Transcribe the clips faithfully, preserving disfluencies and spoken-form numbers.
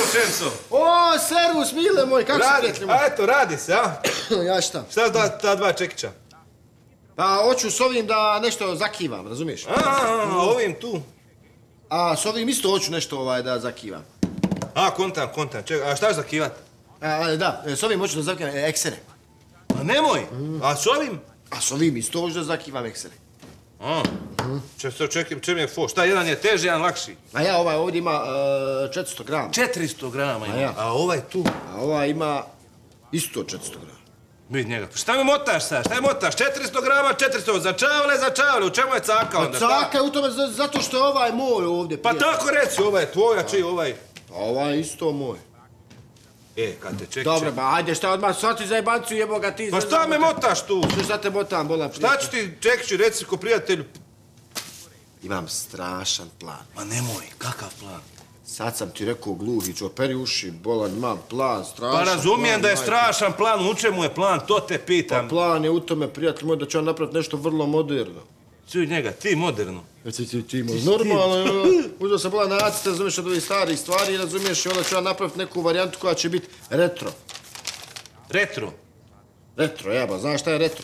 Šemso. O, servus, Mile moj, kako se prijateljima? A eto, radi se, a? Ja šta? Šta su ta dva čekića? Pa, hoću s ovim da nešto zakivam, razumiješ? A, a, ovim tu. A, s ovim isto hoću nešto ovaj da zakivam. A, kontan, kontan, čekaj, a šta ću zakivat? A, da, s ovim hoću da zakivam eksere. A nemoj, a s ovim? A s ovim isto hoću da zakivam eksere. A, če se očekam, čem je fo? Šta, jedan je teži, jedan lakši? A ja, ovaj ovdje ima četiristo grama. četiristo grama ima, A ja. a ovaj tu? A ovaj ima isto četiristo grama. Vidi njega, šta mi motaš sad, šta mi motaš? četiristo grama, četiristo, za čavle, za čavle, u čemu je caka onda? Pa caka je u tome zato što je ovaj moj ovdje. Pa tako reci, ovaj je tvoj, a čiji ovaj? Pa ovaj je isto moj. E, kad te čekće... Dobro, ba, ajde, šta odmah, sad ti za jebancu jebo ga ti... Pa šta me motaš tu? Šta te motam, bola Šta ću ti, čekću, reci ko prijatelju? Imam strašan plan. Ma nemoj, kakav plan? Sad sam ti rekao, Gluhić, operi uši, bolan, imam plan, strašan Pa plan. razumijem da je strašan plan, u čemu je plan, to te Pa pitam. plan je u tome, prijatelj moj, da će on napraviti nešto vrlo moderno. Čuj njega, ti moderno. Ti, ti, ti, normalno, uzeo sam bola nacrt, razumiješ, od ovih starih stvari, razumiješ, i onda ću ja napraviti neku varijantu koja će biti retro. Retro? Retro, jeba, znaš šta je retro?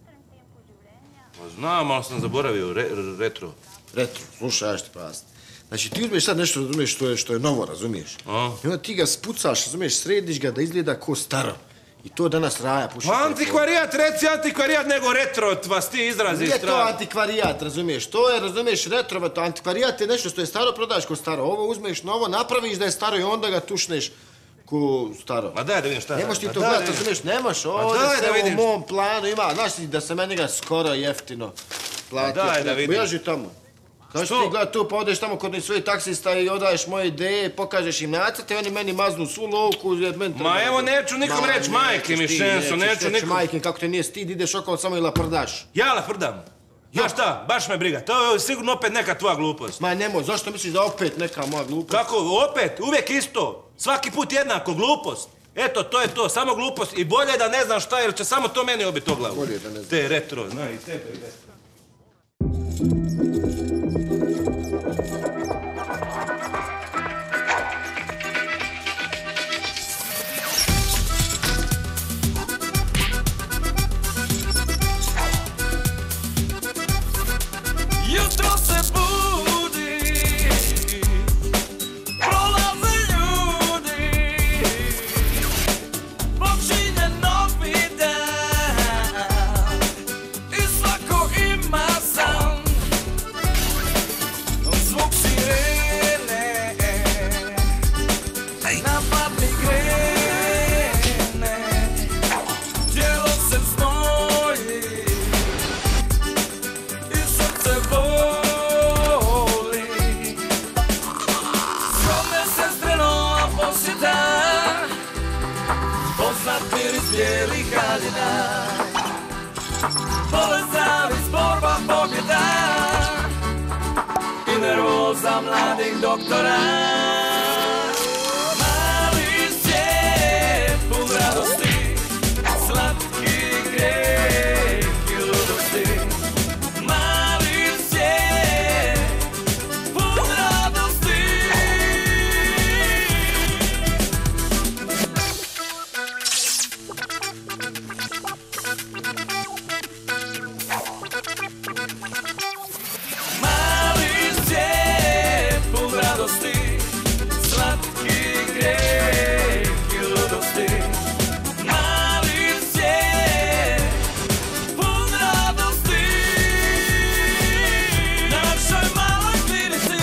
Pa znam, ali sam zaboravio, retro. Retro, slušaj, ja ću ti pojasniti. Znači, ti uzmeš sad nešto, razumiješ, što je, što je novo, razumiješ? A? I onda ti ga spucaš, razumiješ, središ ga da izgleda ko staro. I to danas Raja puši. Pa antikvarijat, reci antikvarijat nego retro, vas ti izrazi Nije to strah. antikvarijat, razumiješ? To je, razumiješ, retro, to antikvarijat je nešto što je staro, prodaš ko staro. Ovo uzmeš novo, napraviš da je staro i onda ga tušneš ko staro. Ma daj da vidim šta. Ne možeš ti Ma to daj gledati, da vidim. razumiješ, nemaš daj ovdje da sve u vidim. mom planu ima. Znaš ti da sam ja njega skoro jeftino platio. daj da vidim. Bježi tamo. Kao što Što? ti gleda tu, pa odeš tamo kod njih svojih taksista i odaješ moje ideje, pokažeš im nacrte i oni meni maznu svu lovku. Ma evo, neću nikom reći, majke mi, Šenso, neću nikom. Majke, kako te nije stid, ideš okolo samo i laprdaš. Ja laprdam. Znaš šta, baš me briga, to je sigurno opet neka tvoja glupost. Ma nemoj, zašto misliš da opet neka moja glupost? Kako, opet, uvijek isto. Svaki put jednako, glupost. Eto, to je to, samo glupost. I bolje da ne znam šta, jer će samo to meni obiti o glavu. Bolje da ne znam. Te retro, znaj, i tebe i retro. Jutro se budi, prolaze ljudi, počinje novi dan i svako ima san. Zvuk sirene napadni grene, tijelo se znoji i srce boli. Skromne sestre posjeta, poznat miris bijelih haljina, bolest, zavist, borba, pobjeda i nervoza mladih doktora. Mali svijet pun radosti, slatki grijeh i ludosti. Mali svijet pun radosti. Mali svijet pun radosti, slatki grijeh i ludosti. Mali svijet pun radosti, na našoj maloj klinici.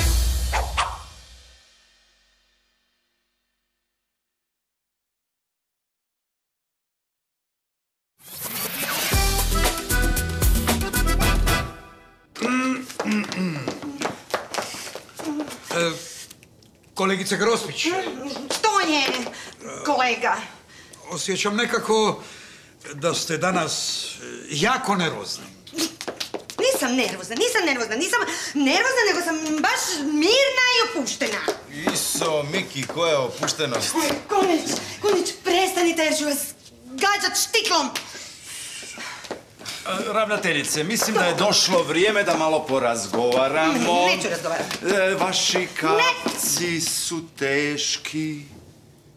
Kolegice Grospić, Što je, kolega? osjećam nekako da ste danas jako nervozni. Nisam nervozna, nisam nervozna, nisam nervozna, nego sam baš mirna i opuštena. Iso, Miki, koja je opuštenost? Kunić, Kunić, prestanite jer ću vas gađat štiklom. Ravnateljice, mislim da je došlo vrijeme da malo porazgovaramo. Neću razgovarati. E, vaši kapci su teški.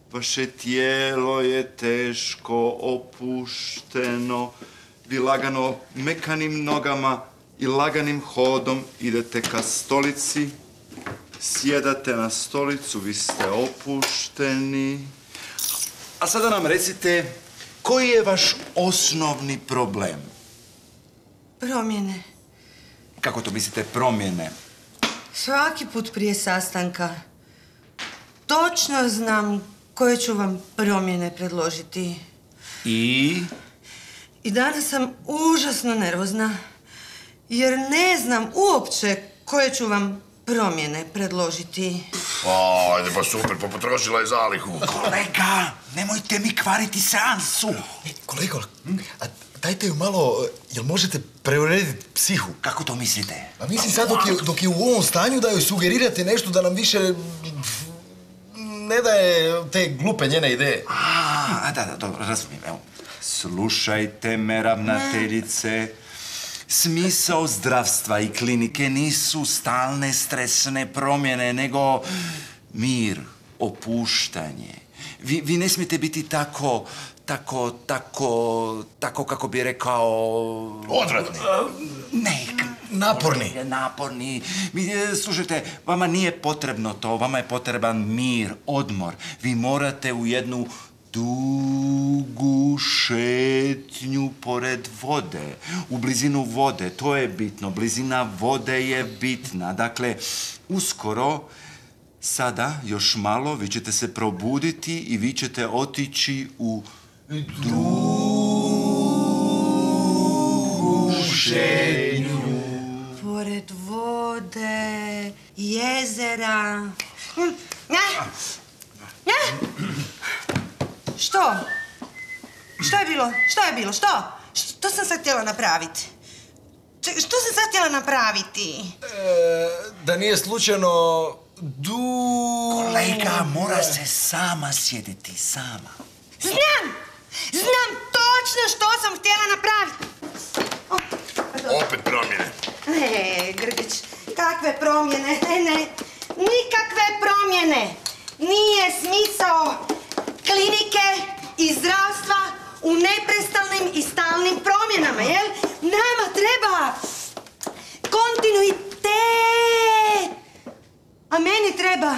Vaše tijelo je teško, opušteno. Vi lagano mekanim nogama i laganim hodom idete ka stolici. Sjedate na stolicu, vi ste opušteni. A sada nam recite, koji je vaš osnovni problem? Promjene. Kako to mislite promjene? Svaki put prije sastanka točno znam koje ću vam promjene predložiti. I? I danas sam užasno nervozna, jer ne znam uopće koje ću vam promjene predložiti. Ajde, pa super, pa potrošila je zalihu. Kolega, nemojte mi kvariti seansu. Kolega, a dajte ju malo, jel možete preurediti psihu? Kako to mislite? A mislim sad dok je, dok je u ovom stanju da joj sugerirate nešto da nam više ne daje te glupe njene ideje. A, da, da, dobro, razumijem, evo. Slušajte me, ravnateljice. Smisao zdravstva i klinike nisu stalne stresne promjene, nego mir, opuštanje. Vi, vi ne smijete biti tako, tako, tako, tako kako bi rekao... Odvratni. Ne, Naporni. Naporni. Vi, e, slušajte, vama nije potrebno to, vama je potreban mir, odmor. Vi morate u jednu dugu šetnju pored vode, u blizinu vode, to je bitno, blizina vode je bitna. Dakle, uskoro, sada, još malo, vi ćete se probuditi i vi ćete otići u dugu šetnju. Pored vode, jezera. Mm, ne. Ne. Što? Što je bilo? Što je bilo? Što? Što sam sad htjela napraviti? Č- što sam sad htjela napraviti? E, da nije slučajno du... Kolega, mora se sama sjediti, sama. Znam! Znam točno što sam htjela napraviti! O, pardon. Opet promjene. Ne, Grgić, kakve promjene? Ne, ne, nikakve promjene! Nije smisao klinike i zdravstva u neprestalnim i stalnim promjenama, jel? Nama treba kontinuitet, a meni treba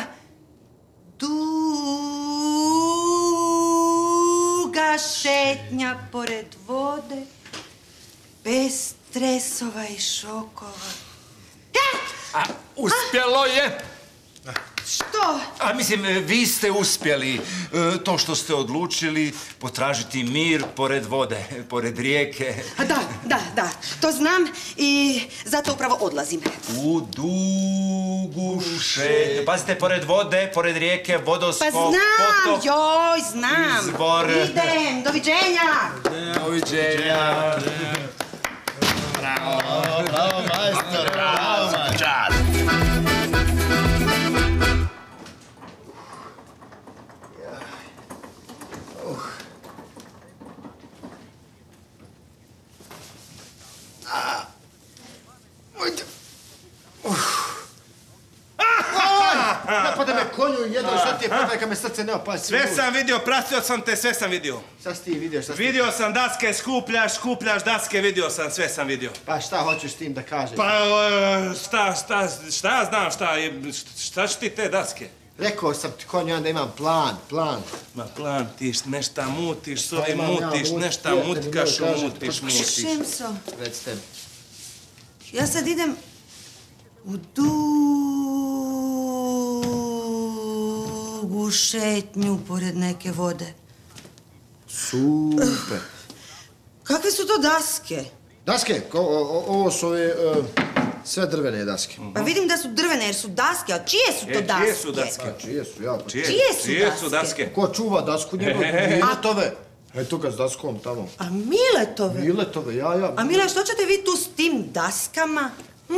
duga šetnja pored vode, bez stresova i šokova. A uspjelo je! Što? A mislim, vi ste uspjeli. E, To što ste odlučili potražiti mir pored vode, pored rijeke. A da, da, da, to znam i zato upravo odlazim. U dugu šetnju. Pazite, pored vode, pored rijeke, vodoskop, Pa znam, potok, joj, znam. izvor. Idem, doviđenja. Doviđenja. Bravo, majstor, bravo, mačar. Napade me konju i jedno, šta ti je podaj kad me srce ne opali? Sve sam vidio, pratio sam te, sve sam vidio. Šta si ti vidio, šta si ti... Vidio sam daske, skupljaš, skupljaš daske, vidio sam, sve sam vidio. Pa šta hoćeš s tim da kažeš? Pa, e, šta, šta, šta ja znam, šta, je- šta će ti te daske? Rekao sam ti konju, ja da imam plan, plan. Ma plan, ti nešta mutiš, s Pa ovim imam ja, mutiš, mut- nešta prijatelji mutkaš, moji, kažem, mutiš, pa- mutiš. Šemso, Recite mi. ja sad idem u dugu šetnju pored neke vode. Super. Kakve su to daske? Daske, ko- o- o- ovo su ove, e, sve drvene daske. Pa vidim da su drvene jer su daske, a čije su to E, daske? čije su daske? A čije su, ja? Pa Čije, Čije su čije su daske? daske? ko čuva dasku njegov? Miletove. Eto ga s daskom tamo. A Miletove? Miletove, ja, ja. A Mile, što ćete vi tu s tim daskama? Hm?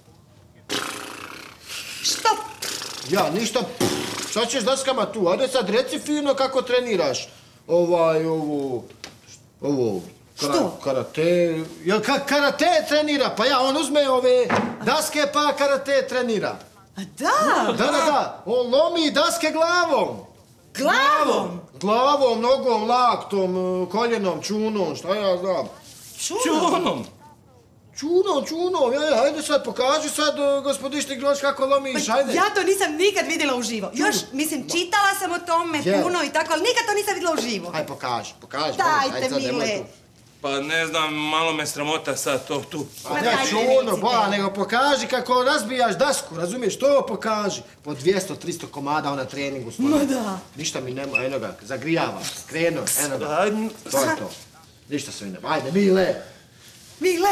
Što? Ja, ništa. Šta ćeš daskama tu? Ajde sad reci fino kako treniraš. Ovaj, ovo... Ovo... Kara, Što? Karate... Jel ka, karate trenira? Pa ja, on uzme ove daske pa karate trenira. A da! Da, da, da. On lomi daske glavom. Glavom? Glavom, nogom, laktom, koljenom, čunom, šta ja znam. Čunom. Čunom, čunom, ja, hajde sad, pokaži sad, gospodišni Groš, kako lomiš, hajde. Ja to nisam nikad vidjela uživo. Još, mislim, čitala sam o tome Je. puno i tako, ali nikad to nisam vidjela uživo. Hajde, pokaži, pokaži. Dajte, hajde, sad, nemoj mile. tu. Pa ne znam, malo me sramota sad to tu. Pa Ma ne dajte, čuno, recite. ba, nego pokaži kako razbijaš dasku, razumiješ, to pokaži. Po dvjesto tristo komada na treningu svojom. Ma da. Ništa mi nema, eno ga, zagrijava, krenuo, eno ga. Ajde. To je to. Ništa se mi nema, ajde, Mile. Mile,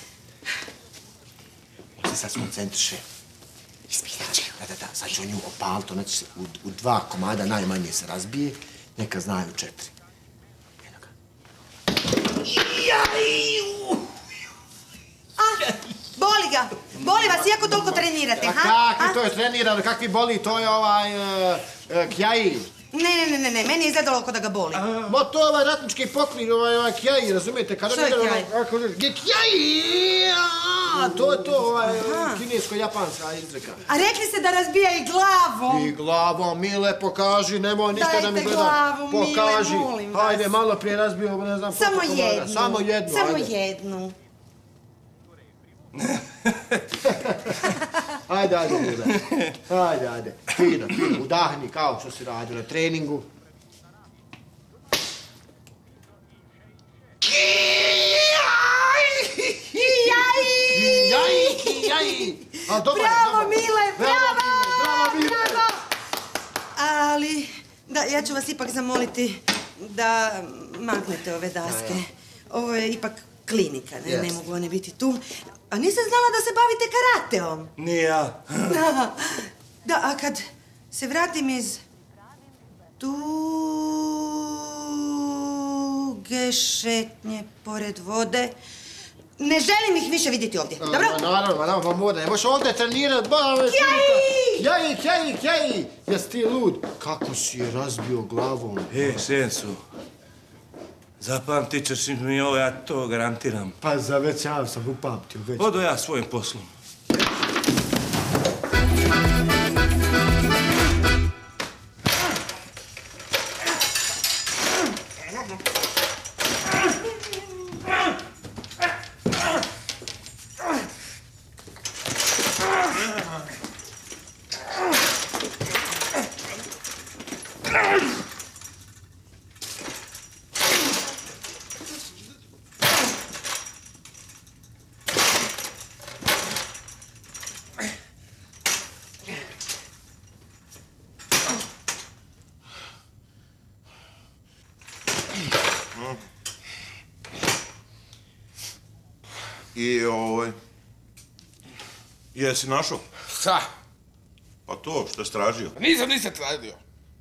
Ti sad skoncentriše. Ispitat će. Da, da, da, sad ću nju opal, to neće se u, u dva komada najmanje se razbije, neka znaju četiri. Eno ga. a, boli ga. Boli vas, iako toliko trenirate, A ha? kakvi to je trenirano, kakvi boli, to je ovaj uh, uh, kjaji. Ne, ne, ne, ne, ne, meni je izgledalo kao da ga boli. Ma to je ovaj ratnički poklin, ovaj, ovaj kjaji, razumijete? Kada Što je vidjelo, kjaj? Kako, je kjaji! A, to je to, ovaj, kinesko-japanska izreka. A rekli ste da razbija i glavom. I glavom, Mile, pokaži, nemoj ništa da mi Dajte gleda. glavu, Mile, Pokaži. molim vas. Hajde, malo prije razbio, ne znam, Samo koliko komada. jednu. Samo jednu, Samo ajde. jednu. Ajde, ajde, Mile. Ajde, ajde. Fino, fino, udahni kao što si radio na treningu. Jaj! Jaj, jaj. A, dobar je, Bravo, dobar. Mile, bravo! Bravo, Mile. Bravo! Ali, da, ja ću vas ipak zamoliti da maknete ove daske. Ovo je ipak klinika, ne, ne Jest. mogu one biti tu. A nisam znala da se bavite karateom. Nije ja. Da, da, a kad se vratim iz duge šetnje pored vode, ne želim ih više vidjeti ovdje, dobro? Ma, naravno, ma, naravno, pa mora, ne možeš ovdje trenirat, ba, već... Kjaji! Kjaji, kjaji, kjaji! Jesi ti lud? Kako si je razbio glavom? E, Sensu, zapamtit ćeš mi ovo, ja to garantiram. Pa za već ja sam upamtio, već. Odo ja svojim poslom. I ovaj... Jesi našao? Šta? Pa to što si tražio. Pa nisam nisam tražio.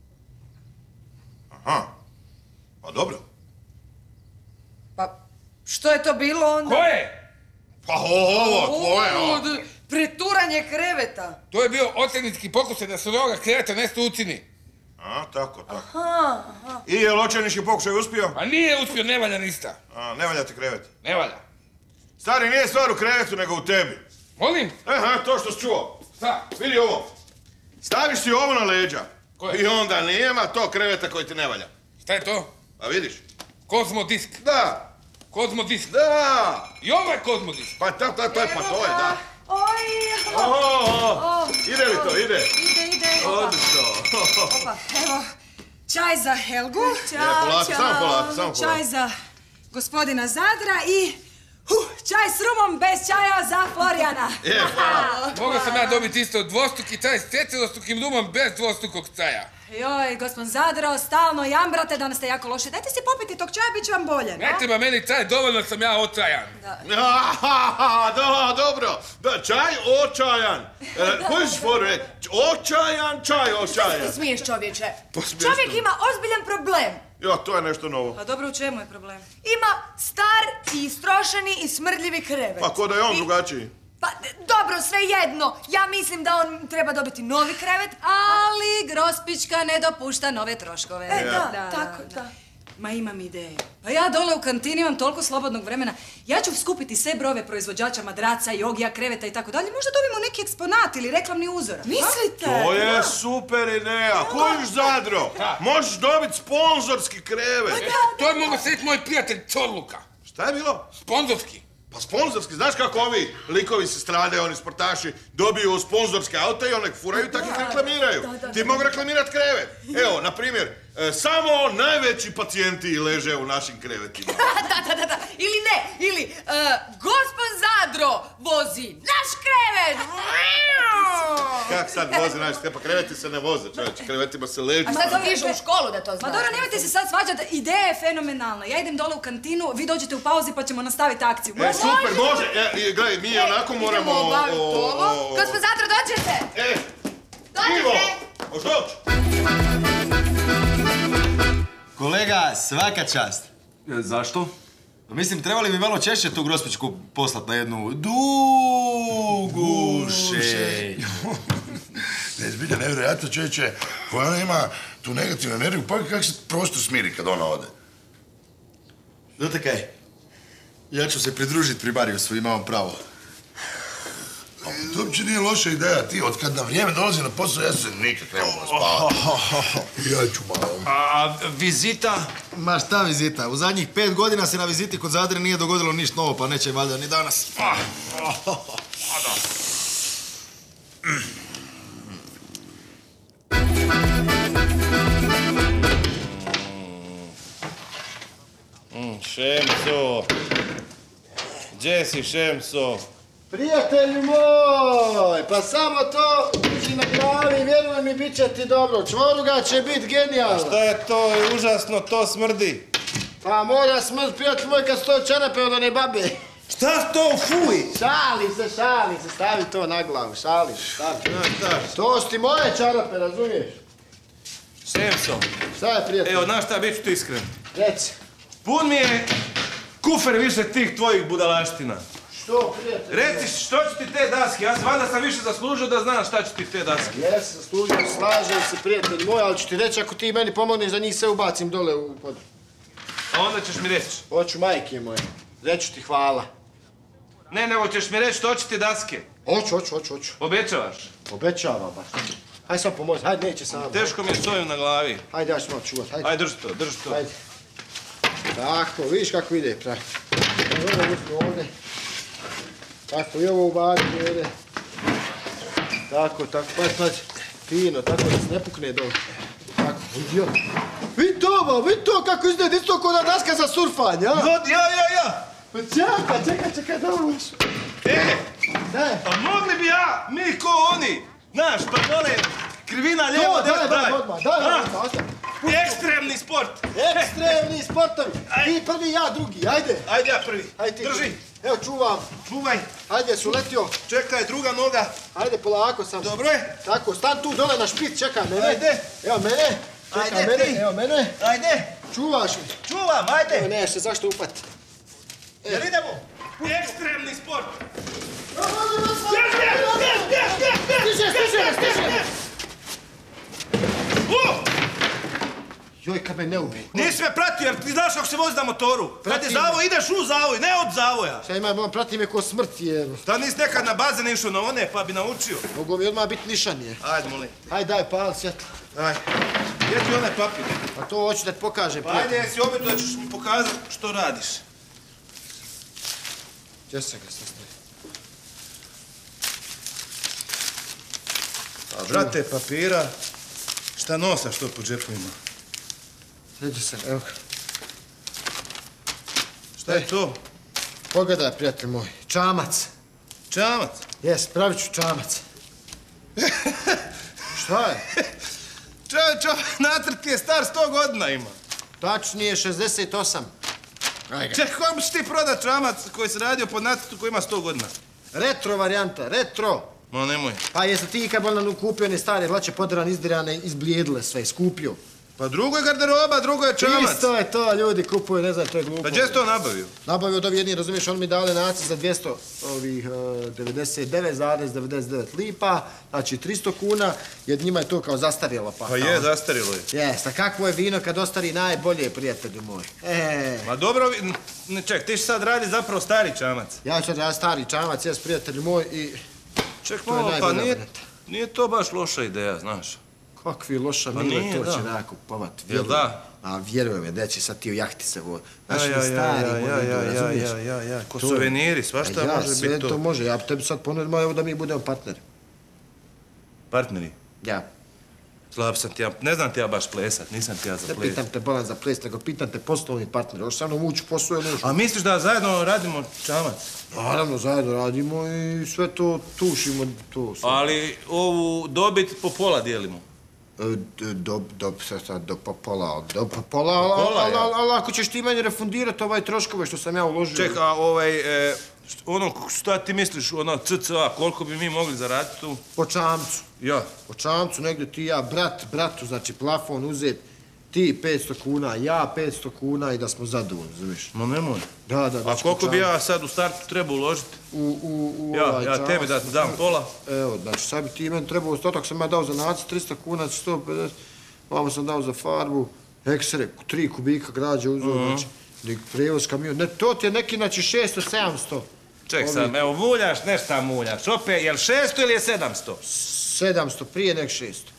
Aha. Pa dobro. Pa, što je to bilo onda? Ko je? Pa ovo, ko je ovo? Od- Preturanje kreveta. To je bio očajnički pokušaj da se od ovoga kreveta nešto učini. A, tako, tako. Aha, aha. I je li očajnički pokušaj uspio? Pa nije uspio, ne valja ništa. A, ne valja ti krevet. Ne valja. Stari, nije stvar u krevetu, nego u tebi. Molim? Aha, to što si čuo. Šta? Vidi ovo. Staviš si ovo na leđa. Koje? I onda nema to kreveta koji ti ne valja. Šta je to? Pa vidiš? Kozmo disk. Da, Kozmo disk. da. I ovo je kozmo disk. Pa to, to, to je, pa to je, da. Oj, O, o, ide li to, ide? ide, ide. Opa, Odlično. opa, evo, čaj za Helgu. Ne, polako, samo polako, samo polako. Čaj za gospodina Zadra i huh, čaj s rumom bez čaja za Florijana. Je, hvala. Mogao sam ja dobiti isto dvostruki čaj s četverostrukim rumom bez dvostrukog čaja. Joj, gospodin Zadro, stalno jambrate da ste jako loši. Dajte si popiti tog čaja, bit će vam bolje. Ne treba meni čaj, dovoljno sam ja očajan. Aha, da, dobro. Da, čaj očajan. E, koji si foru, e? Očajan, čaj očajan. Smiješ, čovječe. Pa smiješno. Čovjek ima ozbiljan problem. Jo, to je nešto novo. Pa dobro, u čemu je problem? Ima star i istrošeni i smrdljivi krevet. Pa ko da je on I- drugačiji? Pa, d- dobro, sve jedno. Ja mislim da on treba dobiti novi krevet, ali Grospićka ne dopušta nove troškove. E, da, tako, da. Ma imam ideju. Pa ja dole u kantini imam toliko slobodnog vremena. Ja ću skupiti sve brojeve proizvođača madraca, jogija, kreveta i tako dalje. Možda dobijemo neki eksponat ili reklamni uzorak. Mislite? To je super ideja. Kojiš Zadro? Možeš dobiti sponzorski krevet. To je mogo srediti moj prijatelj Čorluka. Šta je bilo? Sponzorski. Pa sponzorski, znaš kako ovi likovi se strade, oni sportaši, dobiju sponzorske auta i onek furaju, tako ih reklamiraju. Ti mogu reklamirat krevet. Evo, na primjer, e, samo najveći pacijenti leže u našim krevetima. Da, da, da, da. Ili ne, ili uh, Gospod Zadro vozi naš krevet. Kak sad vozi naš krevet? Pa kreveti se ne voze, čovječe, krevetima se leži. A sad to vidiš u školu da to znaš. Ma dobro, nemojte se sad svađati, ideja je fenomenalna. Ja idem dole u kantinu, vi dođete u pauzi pa ćemo nastaviti akciju. E, super, može. E, gledaj, mi onako moramo... Idemo obaviti ovo. Gospod Zadro, dođete? E, Ivo, možeš doći? Kolega, svaka čast. Zašto? Mislim, trebali bi malo češće tu Grospićku poslat na jednu dugu šetnju. Ne, zbilja nevjerojatno, čovječe, koja ona ima tu negativnu energiju, pa kako se prostor smiri kad ona ode. Znate kaj, ja ću se pridružiti primariusu, imam pravo. To uopće nije loša ideja, ti, od kad na vrijeme dolazi na posao, ja se nikak ne mogu spavati. Ja ću malo. A vizita? Ma šta vizita, u zadnjih pet godina se na viziti kod Zadre nije dogodilo ništa novo, pa neće valjda ni danas. Šemso, gdje si Šemso? Prijatelju moj, pa samo to drži na glavi, vjeruj mi, bit će ti dobro. Čvoruga će bit genijalno. Šta je to? Užasno, to smrdi. Pa mora smrt, prijatelj moj, kad sto čarape od one babe. Šta to, fuj? Šali se, šali se, stavi to na glavu, šali se, stavi. To su ti moje čarape, razumiješ? Šemso. Šta je, prijatelj? Evo, znaš šta, bit ću ti iskren. Reci. Pun mi je kufer više tih tvojih budalaština. Što, prijatelj? Reci, što ću ti te daske? Ja valjda sam više zaslužio da znam šta ću ti te daske. Jes, zaslužio, slažem se, prijatelj moj, ali ću ti reći ako ti meni pomogneš da njih sve ubacim dole u pod. A onda ćeš mi reći. Hoću, majke moje. Reću ti hvala. Ne, nego ćeš mi reći što će ti daske. Hoću, hoću, hoću, hoću. Obećavaš? Obećavam baš. Hajde sad pomozi, hajde, neće sam. Teško mi je s ovim na glavi. Hajde, ja ću malo čuvat, hajde. Hajde, drži to, drži to. Hajde. Tako, vidiš kako ide, pravi. Ovo uzmi ovdje. Tako, i ovo ubaci ovdje. Tako, tako, pazi, pazi. Fino, tako da se ne pukne dole. Tako, vidi ovo. Vidi to, ba, vidi to kako izgleda, isto ko da daska za surfanje, a? God, ja, ja, ja! Pa čekaj, čekaj, čekaj, da uviš. E! Daj. Pa mogli bi ja, mi ko oni, znaš, pa dole, krivina lijevo, desno, daj. Daj, odmah, daj, odmah, ostav. Ekstremni sport. Ekstremni sportovi. Ti prvi, ja drugi, ajde. Ajde ja prvi. Ajde ti. Drži. Evo, čuvam. Čuvaj. Ajde, su letio. Čekaj, druga noga. Ajde, polako sam. Dobro je. Tako, stan tu dole na špic, čekaj mene. Ajde. Evo mene. Čekaj Ajde, mene, ti. evo mene. Ajde. Čuvaš mi. Čuvam, ajde. Evo, ne, se zašto upat. Jel idemo? Ekstremni sport. Stiže, stiže, stiže. Joj, kad me ne ubije. Nisi me pratio, jer ti znaš kako se vozi na motoru. Kad je zavoj, ideš u zavoj, ne od zavoja. Šta ima, on prati me ko smrt je. Da nisi nekad na bazen išao na one, pa bi naučio. Mogu mi odmah biti nišan je. Ajde, molim. Ajde, daj, pal svjetlo. Ajde. Gdje ti onaj papir? Pa to hoću da ti pokažem. Pa ajde, jesi obeto da ćeš mi pokazati što radiš. Gdje sam ga sastavio? Brate, papira, šta nosaš to po džepovima? Sređi sam, evo ga. Šta je to? Pogledaj, prijatelj moj, čamac. Čamac? Jes, pravit ću čamac. Šta je? Čovječ, nacrt je star sto godina ima. Tačnije šezdeset osam. Čekaj, kako ćeš ti prodat čamac koji se radio pod nacrtu koji ima sto godina? Retro varijanta, retro. Ma nemoj. Pa jesi ti ikad nam kupio one stare hlače podrane, izdirane, izblijedile sve, skupio. Pa drugo je garderoba, drugo je čamac. Isto je to, ljudi kupuju, ne znam, to je glupo. Pa gdje si to nabavio? Nabavio od ovih jedni, razumiješ, oni mi dali nacrt za dvjesto devedeset devet zarez devedeset devet lipa, znači tristo kuna, jer njima je to kao zastarjelo. Pa, Pa je, zastarjelo je. Jes, a kakvo je vino kad ostari najbolje, prijatelju moj. E. Ma dobro, ne, ček, ti sad radi zapravo stari čamac. Ja ću sad raditi stari čamac, jes, prijatelju moj, i... Ček, to je malo, pa najbolja nije, varianta. nije to baš loša ideja, znaš. Kakvi loša Pa milo, nije, to će da. nakupovat, Jel vjerujem. da? A vjerujem je, da će sad ti u jahti se vodi. Znaš, Ja, ni ja, stari ja, moj ja, idu, ja, razumiješ? ja, ja, ja, ko To je- suveniri, svašta A ja, može sve biti to. to može, ja bi tebi sad ponudim, evo da mi budemo partneri. Partneri? Ja. Slab sam ti ja, ne znam ti ja baš plesat, nisam ti ja za Ne ples. pitam te bolan za ples, nego pitam te poslovni partner. Hoćeš sa mnom ući u posao ili nešto? A misliš da zajedno radimo čamac? Naravno, zajedno radimo i sve to tušimo, to sve. Ali ovu dobit po pola dijelimo. E, d- Do, do, sad, sad, do po pola, do po pola, ali pola, al, ja. al, al, ako ćeš ti meni refundirati ovaj troškove što sam ja uložio. Ček, a ovaj, e, št- ono, šta ti misliš, ono, C C A, koliko bi mi mogli zaraditi tu? Po čamcu. Ja. Po čamcu, negdje ti i ja, brat, bratu, znači plafon uzet, ti petsto kuna, ja petsto kuna i da smo zadovoljni, znaš. Ma nemoj. Da, da, A znači koliko po bi čamcu. ja sad u startu trebao uložiti? U, u, u Ja, ovaj ja čamac. tebi da dam pola. Evo, znači sad bi ti meni trebao ostatak sam ja dao za nacrt tristo kuna, znači sto pedeset, vamo sam dao za farbu, eksere, tri kubika građe uzeo, Mhm. znači, nek prijevoz kamion, ne, to ti je neki, znači, šesto sedamsto. Ček sad, evo, muljaš, nešto muljaš, opet, jel šesto ili je sedamsto? sedamsto, prije nek šesto.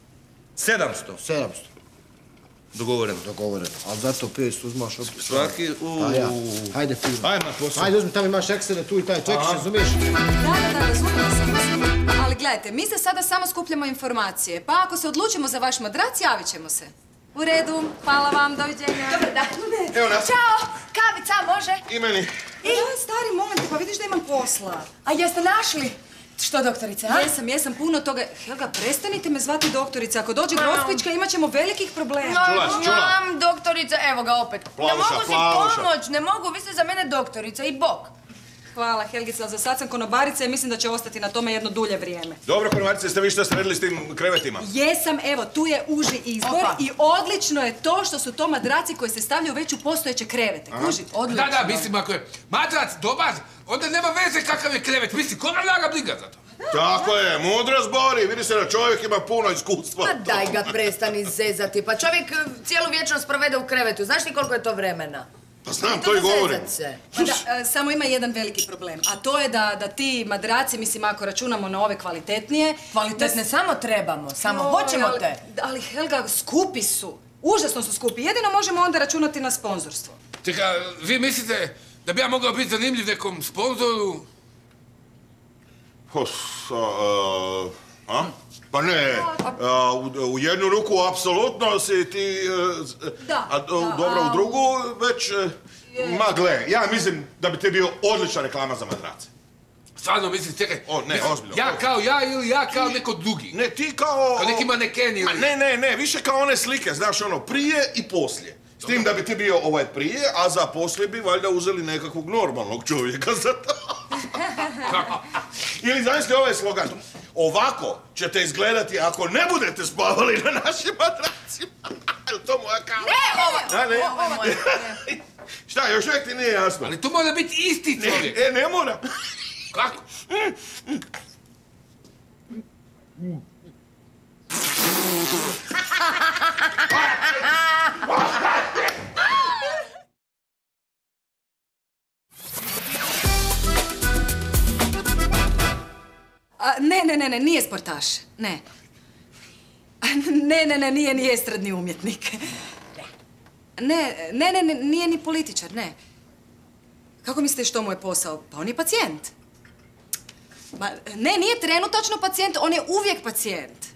sedamsto? sedamsto. Dogovoreno. Dogovoreno, ali zato petsto uzmaš opet. Svaki, uuu. A ja, hajde fino. Ajde na posao. Hajde uzmi, tamo imaš eksere, tu i taj ček, Aha. razumiješ? Da, da, da, razumijela sam. Ali gledajte, mi se sada samo skupljamo informacije, pa ako se odlučimo za vaš madrac, javit ćemo se. U redu, hvala vam, doviđenja. Dobar dan. Evo nas. Ćao, kavica može? I meni. E, stari moment, pa vidiš da imam posla. A jeste našli? Što, doktorice, a? Jesam, jesam puno toga. Helga, prestanite me zvati doktorica. Ako dođe Grospička, imat ćemo velikih problema. Čula si, čula? Znam, doktorica, evo ga opet. Ne Plavuša, mogu si plavuša. pomoć, ne mogu, vi ste za mene doktorica i bok. Hvala, Helgica, ali za sad sam konobarica i mislim da će ostati na tome jedno dulje vrijeme. Dobro, konobarice, ste vi što ste radili s tim krevetima? Jesam, evo, tu je uži izbor Opa. i odlično je to što su to madraci koji se stavljaju već u postojeće krevete. Kužite? Odlično. Da, da, mislim, ako je madrac dobar, onda nema veze kakav je krevet. Mislim, koga naga briga za to? Tako je, mudro zbori, vidi se da čovjek ima puno iskustva. Ma daj ga prestani zezati, pa čovjek eh, cijelu vječnost provede u krevetu, znaš ti koliko je to vremena? Pa znam, I to i ne govorim. zezat se. Pa da, e, samo ima jedan veliki problem, a to je da, da ti madraci, mislim, ako računamo na ove kvalitetnije... Kvalitetne samo trebamo, samo Joj, hoćemo ali- te. Ali, Helga, skupi su. Užasno su skupi. Jedino možemo onda računati na sponzorstvo. Čeka, vi mislite da bi ja mogao biti zanimljiv nekom sponzoru? Uf, a, a? Pa ne, a, u, u jednu ruku apsolutno si ti, e, z- Da, a do- da, dobro, a- u drugu već, e, ma gle, ja mislim da bi ti bio odlična reklama za madrace. Stvarno, mislim, čekaj. O, ne, mislim, ozbiljno. Ja kao ja ili ja kao neko drugi? Ne, ti kao... Kao neki maneken Ma ili... ne, ne, ne, više kao one slike, znaš, ono, prije i poslije. S tim da bi ti bio ovaj prije, a za poslije bi valjda uzeli nekakvog normalnog čovjeka za to. Ili zamisli ovaj slogan. Ovako ćete izgledati ako ne budete spavali na našim madracima. Jel to moja kao? Ne, ovo, A, ne. ovo je moje. Šta, još uvijek ti nije jasno? Ali to mora biti isti čovjek. E, ne mora. Kako? A, ne, ne, ne, ne, nije sportaš. Ne. A, Ne, ne, ne, nije ni estradni umjetnik. Ne, ne, ne, ne, nije ni političar, ne. Kako mislite što mu je posao? Pa on je pacijent. Ma, ne, nije trenutačno pacijent, on je uvijek pacijent.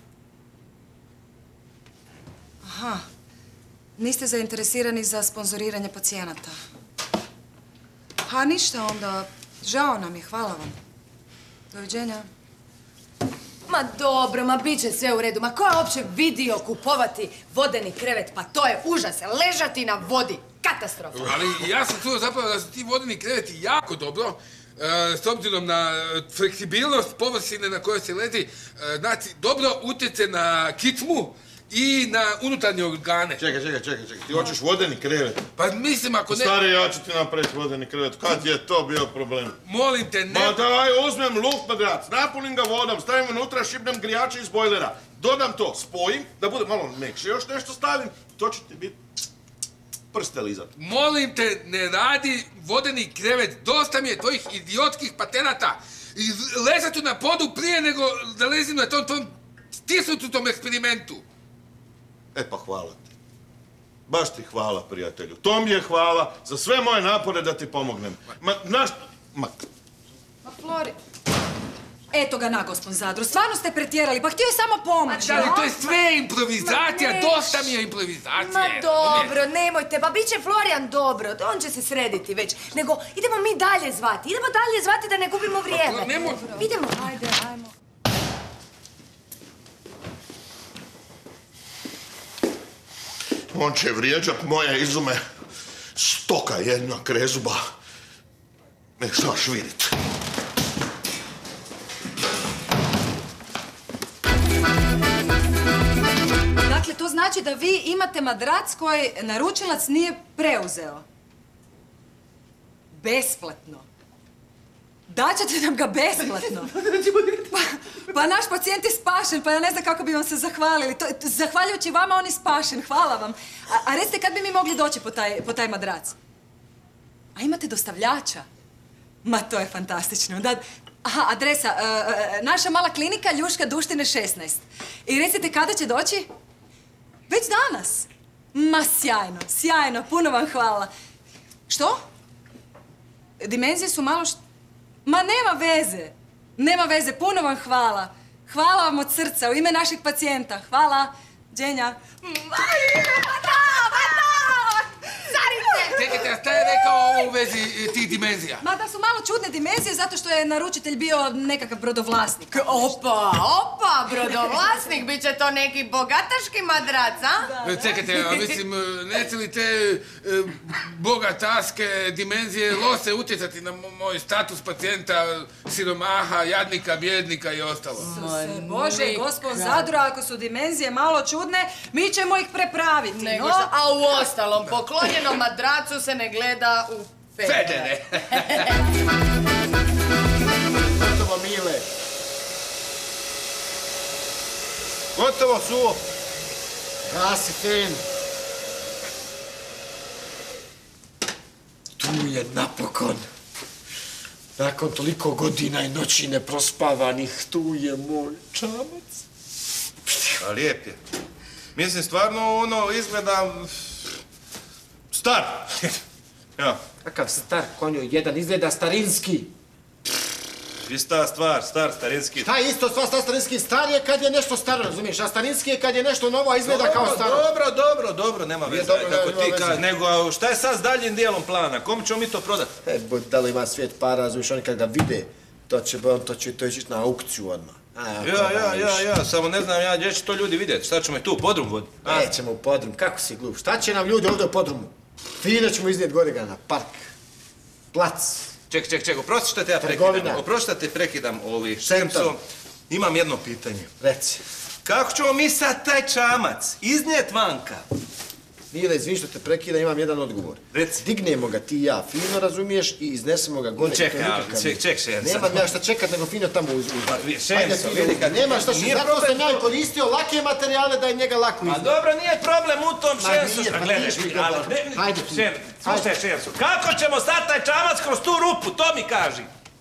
Aha. Niste zainteresirani za sponzoriranje pacijenata. Ha, ništa onda. Žao nam je, hvala vam. Doviđenja. Ma dobro, ma bit će sve u redu. Ma ko je uopće vidio kupovati vodeni krevet? Pa to je užas, ležati na vodi. Katastrofa. Ali ja sam čuo zapravo da su ti vodeni kreveti jako dobro, e, s obzirom na fleksibilnost površine na kojoj se leti, e, znači dobro utječe na kičmu i na unutarnje organe. Čekaj, čekaj, čekaj, čekaj. Ti hoćeš vodeni krevet? Pa mislim ako ne... Stari, ja ću ti napraviti vodeni krevet. Kad je to bio problem? Molim te, ne... Ma daj, uzmem luft madrac, napunim ga vodom, stavim unutra, šipnem grijače iz bojlera. Dodam to, spojim, da bude malo mekše, još nešto stavim, to će ti biti prste lizat. Molim te, ne radi vodeni krevet. Dosta mi je tvojih idiotkih patenata. I ležat na podu prije nego da lezim na tom tom stisnutom eksperimentu. E pa hvala ti. Baš ti hvala, prijatelju. To mi je hvala za sve moje napore da ti pomognem. Ma, znaš... Ma... Ma, Flori... Eto ga na, gospon Zadru. Stvarno ste pretjerali, pa htio je samo pomoći. Ali to je sve improvizacija, dosta mi je improvizacije. Ma dobro, nemojte, pa bit će Florijan dobro, on će se srediti već. Nego, idemo mi dalje zvati, idemo dalje zvati da ne gubimo vrijeme. Nemoj... Idemo, ajde, ajmo. On će vrijeđat moje izume. Stoka jedna krezuba. Nek znaš vidit. Dakle, to znači da vi imate madrac koji naručilac nije preuzeo. Besplatno. Daćete nam ga besplatno. Pa, pa naš pacijent je spašen, pa ja ne znam kako bi vam se zahvalili. To, zahvaljujući vama on je spašen, hvala vam. A, a recite kad bi mi mogli doći po taj, po taj madrac? A imate dostavljača? Ma to je fantastično. Da, aha, adresa. Uh, uh, naša mala klinika, Ljuška Duštine šesnaest. I recite kada će doći? Već danas. Ma sjajno, sjajno, puno vam hvala. Što? Dimenzije su malo što... Ma nema veze. Nema veze, puno vam hvala. Hvala vam od srca, u ime naših pacijenta. Hvala. Đenja. Marina, pa da, pa da! Carice! Čekajte, a šta je rekao ovo u vezi tih dimenzija? Ma da su malo čudne dimenzije zato što je naručitelj bio nekakav brodovlasnik. Opa, opa, brodovlasnik, bit će to neki bogataški madrac, a? Čekajte, a mislim, neće li te e, bogataške dimenzije lose utjecati na moj status pacijenta, siromaha, jadnika, bjednika i ostalo? Suse Bože, gospod Zadro, ako su dimenzije malo čudne, mi ćemo ih prepraviti, Nego no? šta, a u ostalom, poklonjenom madracu se ne gleda u federe. Federe! Gotovo, Mile. Gotovo, Suvo. Gasi fen. Tu je napokon. Nakon toliko godina i noći neprospavanih, tu je moj čamac. A lijep je. Mislim, stvarno, ono, izgleda... star. Ja. Kakav star konjo, jedan izgleda starinski. Ista stvar, star, starinski. Šta je isto stvar, star, starinski? Star je kad je nešto staro, razumiješ? A starinski je kad je nešto novo, a izgleda kao staro. Dobro, dobro, dobro, nema veze, kako ti kažeš. Nego, šta je sad s daljim dijelom plana? Kom ćemo mi to prodati? E, da li ima svijet para, razumiješ, oni kad ga vide, to će, to će, to će ići na aukciju odmah. Ja, ja, ja, ja, samo ne znam ja gdje će to ljudi vidjeti. Šta ćemo i tu u podrum voditi? Nećemo u podrum, kako si glup? Šta će nam ljudi ovdje u podrumu? Fino ćemo iznijeti gore ga na park, plac. Ček, ček, ček, oprosti što te ja Trgovina. prekidam. Oprosti što te prekidam, ovi Centar. Šemso. Imam jedno pitanje. Reci. Kako ćemo mi sad taj čamac iznijet vanka? Mile, izvini što te prekida, imam jedan odgovor. Reci. Dignemo ga ti i ja, fino razumiješ, i iznesemo ga gore. Čekaj, ali, ček, ček, Šemso. Nemam ja šta čekat, nego fino tamo uz... Šemso, vidi kad... Nema šta što, Nije zato problem sam ja to. koristio lake materijale da je njega lako A iznijeti. dobro, nije problem u tom, Ma Šemso. nije, Šta pa gledaš, ti vidi, ga ali... dobro. ne- Hajde ti. Šem, slušaj, Šemso, kako ćemo sad taj čamac kroz tu rupu, to mi kaži.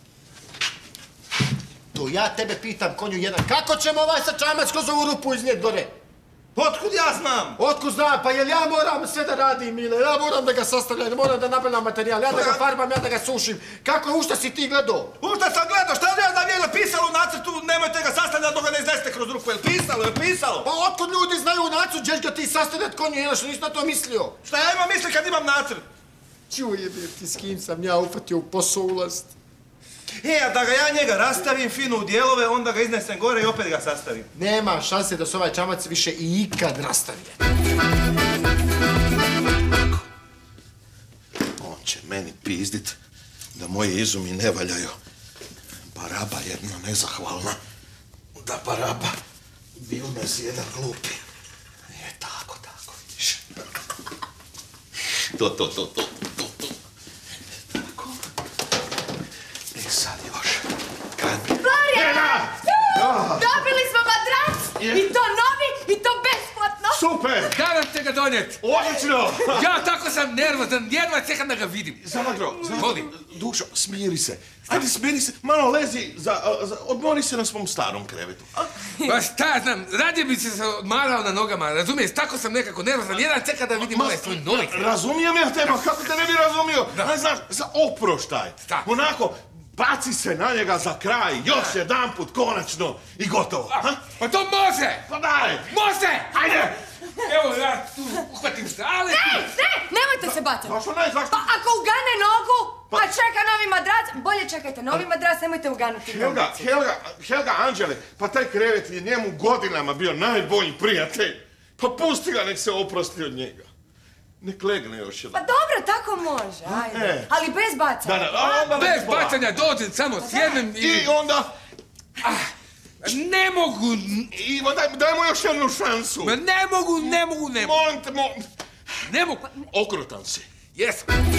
To ja tebe pitam, konju jedan, kako ćemo ovaj sa čamac kroz ovu rupu iznijeti gore? Otkud ja znam? Otkud znam, pa jel ja moram sve da radim, Mile, ja moram da ga sastavljam, moram da napravljam materijal, ja da ga farbam, ja da ga sušim. Kako, u šta si ti gledao? U šta sam gledao? Šta ja znam, je li pisalo u nacrtu, nemojte ga sastavljati dok ga ne iznesete kroz ruku, je li pisalo, je li pisalo? Pa otkud ljudi znaju u nacrt, gdje ga ti sastavljat, konju jedan, što nisi na to mislio? Šta ja imam misli kad imam nacrt? Čuje ti s kim sam ja ufatio u posao ulazit. E, a da ga ja njega rastavim fino u dijelove, onda ga iznesem gore i opet ga sastavim. Nema šanse da se ovaj čamac više i ikad rastavi. On će meni pizdit da moji izumi ne valjaju. Baraba jedna nezahvalna. Da baraba, bio nas jedan glupi. To, to, to, to, to, to. Tako. E sad još. Kad... Florijan! Dobili smo madrac! I to novi, i to besplatno! Super! Danas će ga donijeti. Odlično! Ja tako sam nervozan, jedva čekam da ga vidim. Zamagro, Volim. Dušo, smiri se. Ajde, smiri se. Malo lezi, za, za, odmori se na svom starom krevetu. Pa šta ja znam, radije bi se odmarao na nogama, razumiješ? Tako sam nekako nervozan, jedan čeka da vidim ovaj svoj novi krevet. Razumijem ja tebe, kako te ne bi razumio? Da. Znaš, za oproštaj. Šta? Onako, baci se na njega za kraj, još jedan put, konačno i gotovo. A, pa to može! Pa daj! Može! Ajde! Evo ja tu uhvatim se, ali... Ne, ne, nemojte se bacati! Zašto ne, zašto? Pa ako ugane nogu, pa čeka novi madrac, bolje čekajte novi madrac, nemojte uganuti Helga, nogu. Helga, Helga, Anđele, pa taj krevet je njemu godinama bio najbolji prijatelj. Pa pusti ga, nek se oprosti od njega. Nek legne još jedan. Pa dobro, tako može, ajde. E. Ali bez bacanja. Da, da, a onda Bez nek pola. bacanja dođem, samo sjednem i... I onda... Ne mogu... Ivo, daj, daj mu još jednu šansu. Ma ne mogu, ne mogu, ne mogu. Molim te, molim. Ne mogu. Okrutan si. Jes.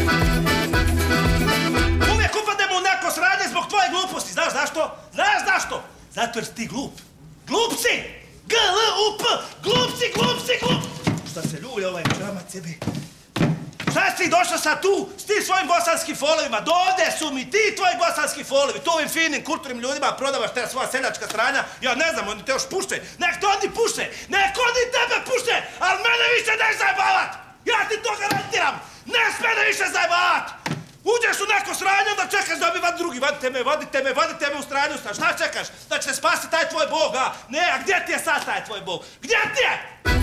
Uvijek upademo u neko sranje zbog tvoje gluposti. Znaš zašto? Znaš zašto? Zato jer si ti glup. Glupci! G L U P! Glupci, glupci, glupci! Šta se ljulja ovaj čamac jebi? Šta si došao sad tu s tim svojim bosanskim folovima? Dovde su mi ti tvoji bosanski folovi. Tu ovim finim, kulturnim ljudima prodavaš te svoja seljačka stranja. Ja ne znam, oni te još puše. Nek to oni puše. Nek oni tebe puše. Ali mene više ne zajebavat. Ja ti to garantiram. Ne sme me više zajebavat. Uđeš u neko sranje, da čekaš da bi vadi drugi. Vadite me, vadite me, vadite me u stranju. Šta čekaš? Da će te spasi taj tvoj Bog, a? Ne, a gdje ti je sad taj tvoj Bog? Gdje ti je?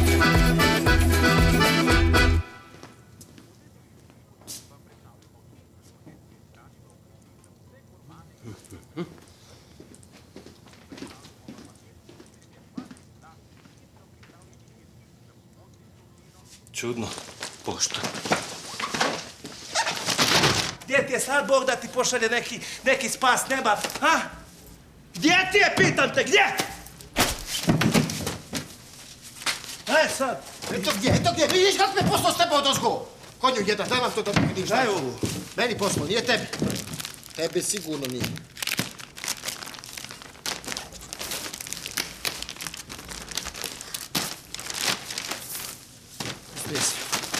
Čudno, pošto. Gdje ti je sad Bog da ti pošalje neki, neki spas neba, ha? Gdje ti je, pitam te, gdje? Daj sad. Eto gdje, eto gdje, vidiš kako me poslao s tebe odozgo? Konju jedan, daj vam to da vidiš. Daj ovu. Meni poslao, nije tebi. Tebe sigurno nije. Spesi.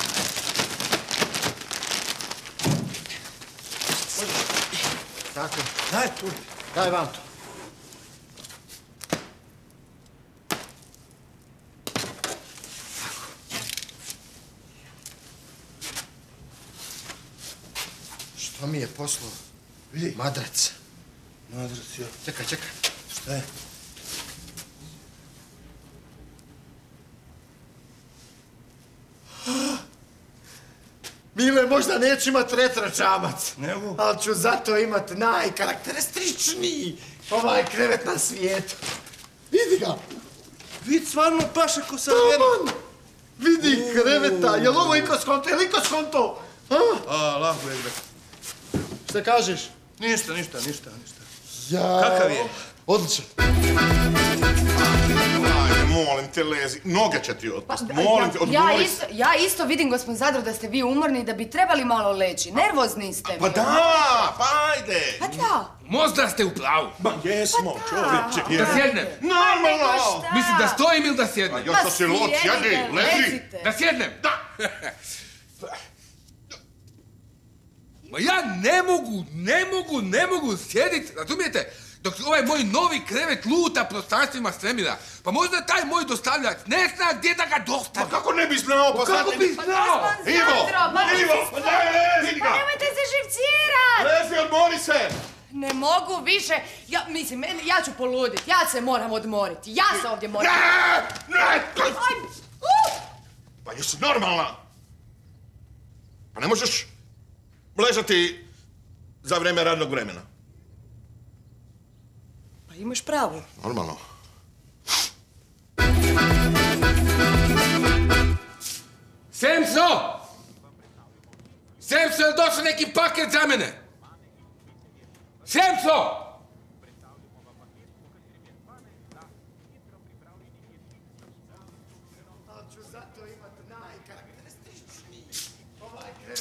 Tako. Daj tu. Daj vam to. Što mi je poslao? Vidi. Madrac. Madrac, ja. Čekaj, čekaj. Šta je? Mile, možda neću imat retro čamac. Nego? Ali ću zato imat najkarakterističniji ovaj krevet na svijetu. Vidi ga. Vid stvarno paše ko sam Taman. Vidi kreveta. Jel ovo iko skonto? Jel iko skonto? A, lako je, bre. Šta kažeš? Ništa, ništa, ništa, ništa. Ja. Kakav je? Odličan. Ajde, molim te, lezi. Noge će ti otpast. Molim te, ja, odmori isto, se. ja isto vidim, gospod Zadro, da ste vi umorni i da bi trebali malo leći. Nervozni ste mi. Pa da, pa ajde. Pa da. Možda ste u pravu. Ma jesmo, čovječe. Da sjednem. Normalno. Mislim da stojim ili da sjednem? Još što si lud, sjedi, lezi. Da sjednem? Da. Ma ja ne mogu, ne mogu, ne mogu sjedit, razumijete? Dok ovaj moj novi krevet luta prostranstvima svemira. Pa možda taj moj dostavljač ne zna gdje da ga dostavi. Pa kako ne bi znao? Pa kako bi znao? Ivo, Ivo, pa daj, lezi Pa ga. nemojte se živcirat! Lezi, odmori se. Ne mogu više. Ja, mislim, meni- ja ću poludit. Ja se moram odmoriti. Ja se ovdje moram... Ne, ne. Aj, uh! Pa jesi normalna? Pa ne možeš ležati za vrijeme radnog vremena. Pa imaš pravo. Normalno. Semso! Semso, je došao neki paket za mene? Semso! Ali ću zato imat najkarakterističniji ovaj krevet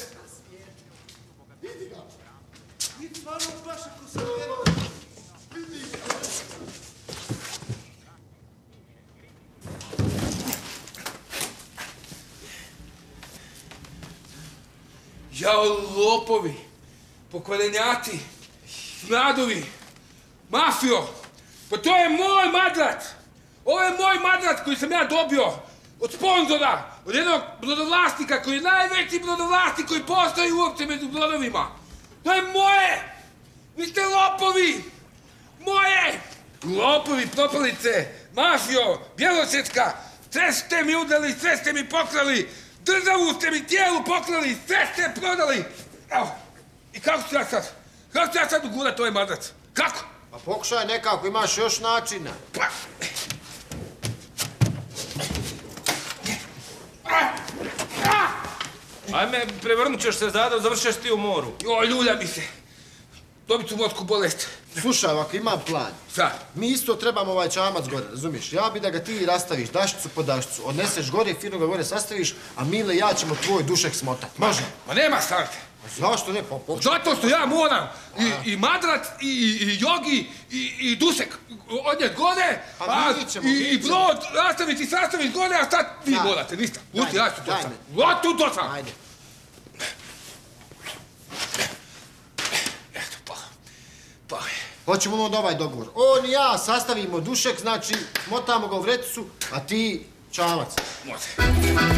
Jao, lopovi, pokvarenjati, smradovi, mafio, pa to je moj madrac! Ovo je moj madrac koji sam ja dobio od sponzora, od jednog brodovlasnika koji je najveći brodovlasnik koji postoji uopće među brodovima. To je moje! Vi ste lopovi! Moje! Lopovi, propalice, mafio, bjelosečka, sve ste mi udali, sve ste mi pokrali, državu ste mi tijelu pokrali, sve ste prodali! Evo, i kako ću ja sad? Kako ću ja sad ugurat ovaj madrac? Kako? Pa pokušaj nekako, imaš još načina. Pa... Ajme, prevrnut ćeš se zadom, završeš ti u moru. O, ljulja mi se. Dobit ću morsku bolest. Slušaj, ako imam plan. Šta? Mi isto trebamo ovaj čamac gore, razumiješ? Ja bi da ga ti rastaviš daščicu po daščicu, odneseš gore i fino ga gore sastaviš, a Mile i ja ćemo tvoj dušek smotat. Može? Ma nema stavite. Zašto ne? Pa, zato što ja moram i, i madrac, i, i, i jogi, i, i dušek odnjet gore, pa a, ćemo, i, i brod rastaviti i sastaviti gore, a sad vi da. morate, ništa. Uti, ja ću to sam. Dajme. Tu to sam. Ajde. Eto, pa. Pa. Hoćemo onda ovaj dogovor. On i ja sastavimo dušek, znači motamo ga u vrećicu, a ti čamac. Može.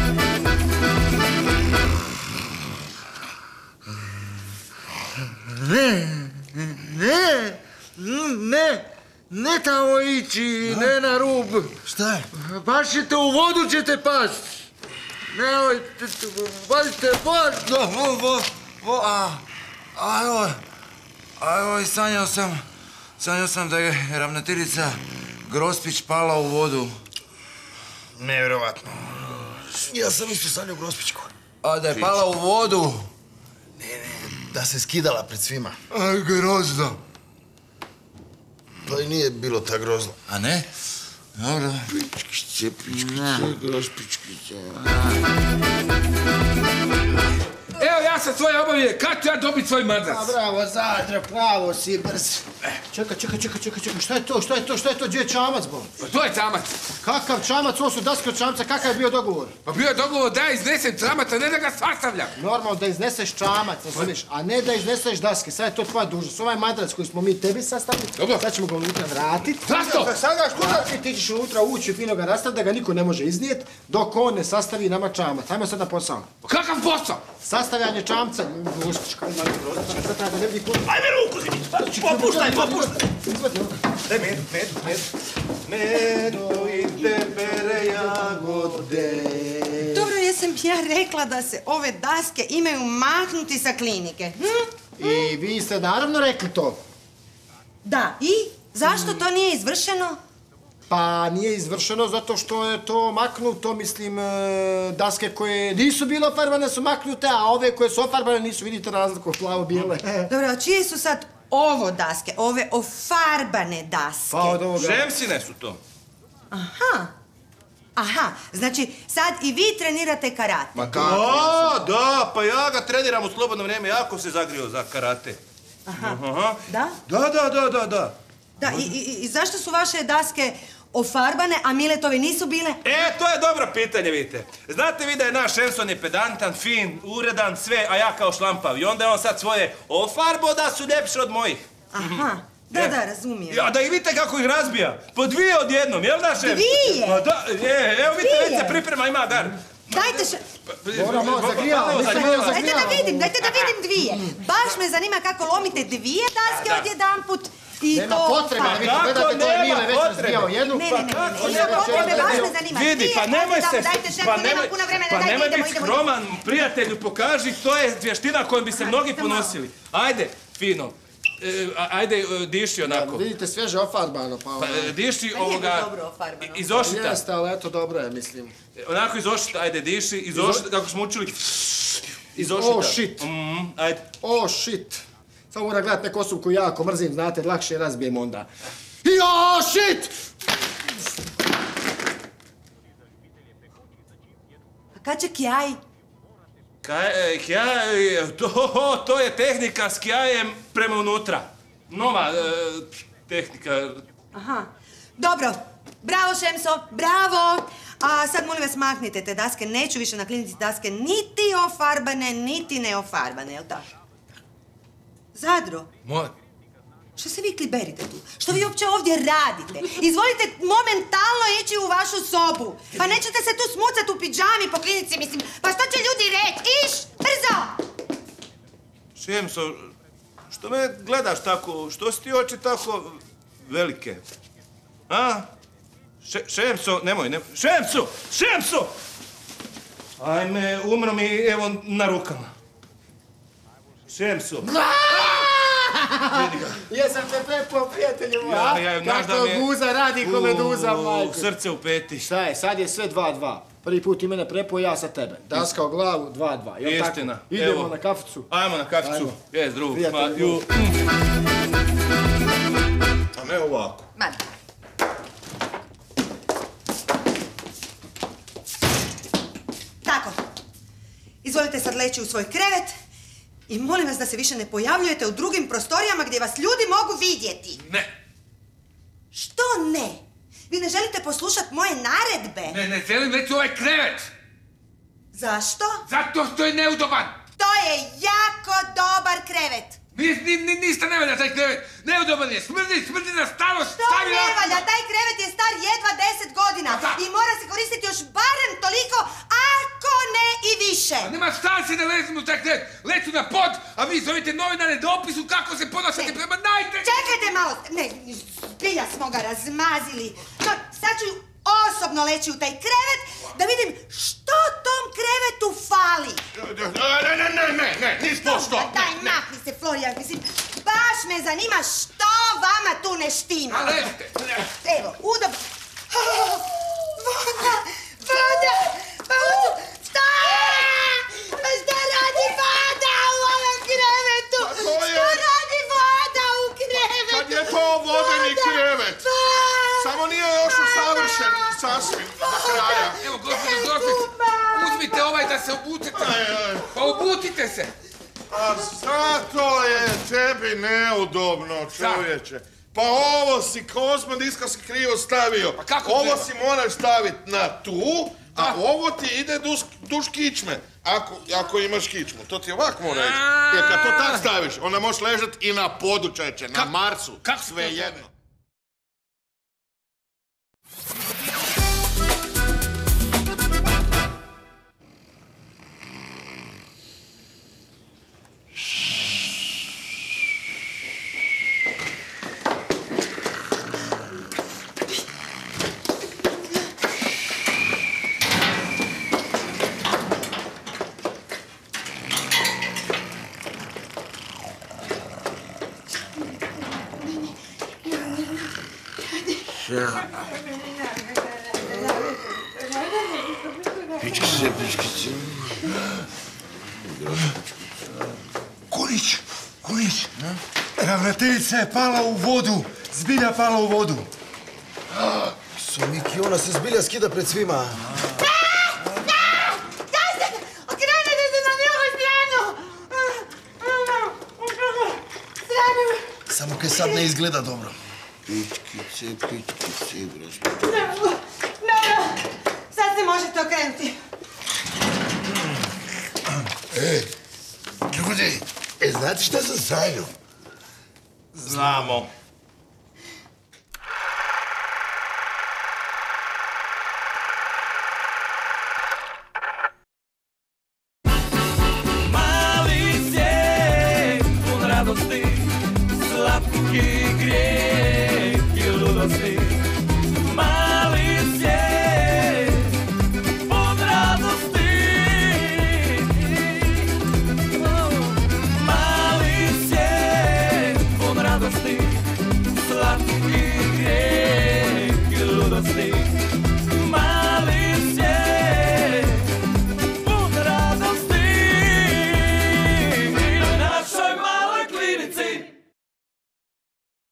Ne, ne, ne, ne tamo ići, ne na rub. Šta je? Baš ćete u vodu ćete past. Nemojte, pazite, baš. Da, vo, vo, vo, a, a evo, a evo i sanjao sam, sanjao sam da je ravnateljica Grospić pala u vodu. Nevjerovatno. Ja sam isto sanjao Grospićku. A da je pala u vodu? Ne, ne, da se skidala pred svima. Aj, grozno. Pa i nije bilo tak grozno. A ne? Dobro. Pičkice, pičkice, Grospićkice. Evo ja sam svoje obavije, kad ću ja dobiti svoj madrac? A bravo, Zadra, pravo si, brz. Čekaj, čekaj, čekaj, čekaj, čekaj, šta je to, šta je to, šta je to, gdje je čamac, bo? Pa to je čamac. Kakav čamac, ovo su daske od čamca, kakav je bio dogovor? Pa bio je dogovor da ja iznesem čamac, a ne da ga sastavljam. Normalno da izneseš čamac, razumiješ, a ne da izneseš daske, sad je to tvoja dužnost. Ovaj madrac koji smo mi tebi sastavili, dobro, sad ćemo ga unutra vratiti. Zašto? Sad ga škuda, ti ćeš unutra ući, fino ga rastaviti, da ga niko ne može iznijet, dok on ne sastavi nama čamac. Hajmo sad na posao. Kakav posao? Sastavljanje čamca. Grospićka, ima Grospićka, sad treba da ne vidi kod... Ajme ruku, zimi, popuštaj, popuštaj. Daj medu, medu, medu. Medu i debele jagode. Dobro, jesam ja rekla da se ove daske imaju maknuti sa klinike. Hm? I vi ste naravno rekli to. Da, i? Zašto to nije izvršeno? Pa nije izvršeno zato što je to maknuto, mislim, daske koje nisu bile ofarbane su maknute, a ove koje su ofarbane nisu, vidite razliku, plavo-bijele. Dobro, a čije su sad ovo daske, ove ofarbane daske? Pa od ovoga... Žemsine su to. Aha. Aha, znači sad i vi trenirate karate. Ma kako? Da, da, pa ja ga treniram u slobodno vrijeme, jako se zagrio za karate. Aha. Aha. Da? Da, da, da, da, da. Da, i, i, i zašto su vaše daske ofarbane, a Miletove nisu bile? E, to je dobro pitanje, vidite. Znate vi da je naš Šemson je pedantan, fin, uredan, sve, a ja kao šlampav. I onda je on sad svoje ofarbo da su ljepše od mojih. Aha, da, E. da, razumijem. Ja, da i vidite kako ih razbija. Po dvije odjednom, jel da, Šemson? Dvije? Pa da, je, evo vidite, Dvije? već se priprema, ima gar. Dajte še... Moramo, zagrijava, Malo nisam zagrijava. malo Dajte da vidim, dajte da vidim dvije. Baš me zanima kako lomite dvije daske Da. odjedanput i Nema to... potrebe da vi Kako gledate, to je nema Mile već potrebe? razbijao jednu. Ne, ne, ne, ne, kako ne, nema nema potrebe, potrebe? baš me zanima. Vidi, Dvije, pa nemoj dajte, se... Dajte šefu, pa nema puno vremena, pa dajte, nemoj idemo, biti idemo. skroman, prijatelju, pokaži, to je vještina kojom bi se mnogi Ajde, malo. ponosili. Ajde, fino. E, a- ajde, e, diši onako. Vidite, svježe ofarbano, pa... Pa, ono- e, diši Pa nije ovoga... dobro ofarbano. Iz ošita. Jeste, ali eto, dobro je, mislim. Onako iz ošita, ajde, diši, iz ošita, kako smo učili. Iz ošita. Oh, shit. Mm, ajde. Oh, shit. Samo moram gledat neku osobu koju jako mrzim, znate, lakše razbijem onda. I oh, shit! A kad će Kjaj? Kaj, e, kjaj, to, to je tehnika s kjajem prema unutra. Nova e, tehnika. Aha. Dobro, Bravo, Šemso, bravo! A sad molim vas maknite te daske, neću više na klinici daske niti ofarbane, niti neofarbane, jel tako? Zadro, Molim. što se vi kliberite tu? Što vi uopće ovdje radite? Izvolite momentalno ići u vašu sobu. Pa nećete se tu smucati u pidžami po klinici, mislim. Pa što će ljudi reći? Iš, brzo! Šemso, što me gledaš tako? Što si ti oči tako velike? A? Še, Šemso, nemoj, nemoj. Šemso! Šemso! Ajme, umro mi evo na rukama. Šemso. Vidi ga. Jesam te prepo, prijatelju moj, Ja, a? ja, znaš Kako da mi je- guza radi ko meduza, U, majko. Srce u peti. Šta je, sad je sve dva dva. Prvi put ti mene prepo, ja sa tebe. Daska u glavu, dva dva. Jel tako? Istina. Idemo Evo. na kaficu. Ajmo na kaficu. Ajmo. Jes, drug. Prijatelju Ma, ju. moj. A ne ovako. Ma, Tako. Izvolite sad leći u svoj krevet i molim vas da se više ne pojavljujete u drugim prostorijama gdje vas ljudi mogu vidjeti. Ne. Što ne? Vi ne želite poslušati moje naredbe? Ne, ne želim leći u ovaj krevet. Zašto? Zato što je neudoban. To je jako dobar krevet. Ni, ni, ni, ništa ne valja taj krevet. Neudoban je. Smrdi, smrdi na starost. To Stavi ne na- valja, taj krevet je star jedva deset godina Pa da. i mora se koristiti još barem toliko, ako ne i više. A nema šanse da lezim u taj krevet. Leću na pod, a vi zovite novinare da opisu kako se ponašate Ne. prema najtežim. Čekajte malo, ne, zbilja smo ga razmazili. No, sad ću osobno leći u taj krevet da vidim što tom krevetu fali. Ne, ne, ne, ne, ne, ništa što. Pa daj, makni se, Florijan, mislim, baš me zanima što vama tu ne štima. A ležite. Evo, udobno. Voda, voda, voda, šta? Pa šta radi voda u ovom krevetu? Pa to je- Šta radi voda u krevetu? Kad je to vodeni Voda, krevet. voda. Samo nije još usavršen sasvim do kraja. Evo, gospođo Zorkić, uzmite ovaj da se obučete. Aj, aj. Pa obutite se. A zato je tebi neudobno, čovječe. Pa ovo si, kosmodiska si krivo stavio. Pa kako ovo treba? si moraš staviti na tu, a ovo ti ide duž, duž kičme. Ako, ako imaš kičmu, to ti ovako mora ići. Jer kad to tak staviš, onda možeš ležati i na podu, čovječe, na Marsu. kako se to- Sve jedno. Pičkice, pičkice. Kunić, Kunić, ravnateljica je pala u vodu, zbilja pala u vodu. Sumiki, ona se zbilja skida pred svima. Okrenite se na drugu stranu! Samo kaj sad ne izgleda dobro. Pičkice, pičkice, gospod. Dobro, sad se možete okrenuti. E, ljudi, e, znate šta sam sanjao? Znamo. Mali svijet pun radosti, slatki grijeh i ludosti. Mali svijet pun radosti, mali svijet pun radosti, slatki grijeh i ludosti.